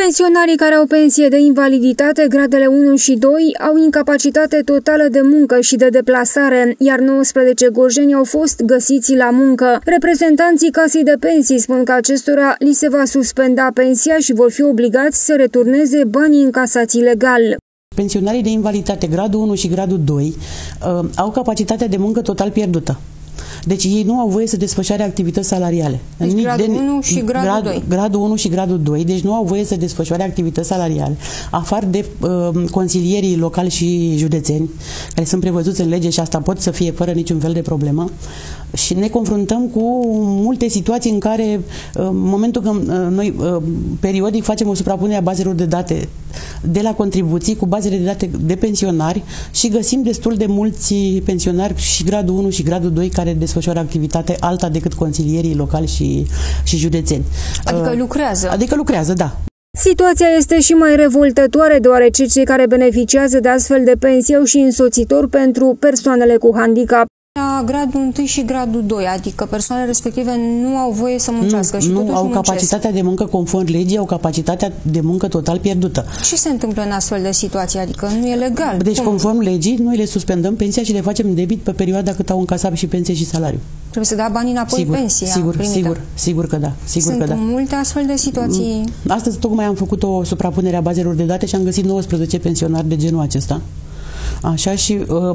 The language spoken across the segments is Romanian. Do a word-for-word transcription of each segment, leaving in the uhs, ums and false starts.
Pensionarii care au pensie de invaliditate, gradele unu și doi, au incapacitate totală de muncă și de deplasare, iar nouăsprezece gorjeni au fost găsiți la muncă. Reprezentanții Casei de Pensii spun că acestora li se va suspenda pensia și vor fi obligați să returneze banii încasați ilegal. Pensionarii de invaliditate gradul unu și gradul doi uh, au capacitatea de muncă total pierdută. Deci ei nu au voie să desfășoare activități salariale. Deci Nici gradul de, unu și gradul grad, doi. Gradul unu și gradul doi, deci nu au voie să desfășoare activități salariale. Afară de uh, consilierii locali și județeni, care sunt prevăzuți în lege și asta pot să fie fără niciun fel de problemă. Și ne confruntăm cu multe situații în care, în momentul când noi periodic facem o suprapunere a bazelor de date de la contribuții cu bazele de date de pensionari și găsim destul de mulți pensionari și gradul unu și gradul doi care desfășoară activitate alta decât consilierii locali și, și județeni. Adică lucrează. Adică lucrează, da. Situația este și mai revoltătoare, deoarece cei care beneficiază de astfel de pensii au și însoțitori pentru persoanele cu handicap. La gradul unu și gradul doi, adică persoanele respective nu au voie să muncească nu, și nu totuși au muncesc. capacitatea de muncă conform legii, au capacitatea de muncă total pierdută. Ce se întâmplă în astfel de situații? Adică nu e legal. Deci Cum? conform legii, noi le suspendăm pensia și le facem debit pe perioada cât au încasat și pensie și salariu. Trebuie să dea banii înapoi sigur, pensia sigur, primită. sigur, sigur că da. Sigur Sunt că da. multe astfel de situații. Astăzi tocmai am făcut o suprapunere a bazelor de date și am găsit nouăsprezece pensionari de genul acesta. Așa și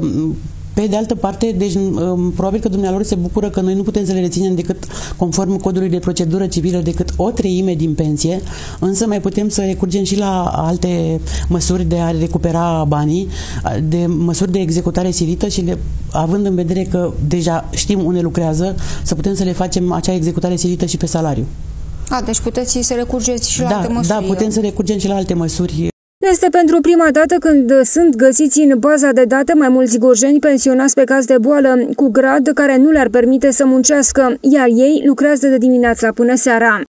pe de altă parte, deci probabil că dumnealor se bucură că noi nu putem să le reținem decât conform codului de procedură civilă decât o treime din pensie, însă mai putem să recurgem și la alte măsuri de a recupera banii, de măsuri de executare silită și le, având în vedere că deja știm unde lucrează, să putem să le facem acea executare silită și pe salariu. A, deci puteți să recurgeți și la da, alte măsuri. Da, putem să recurgem și la alte măsuri. Este pentru prima dată când sunt găsiți în baza de date mai mulți gorjeni pensionați pe caz de boală cu grad care nu le-ar permite să muncească, iar ei lucrează de dimineața până seara.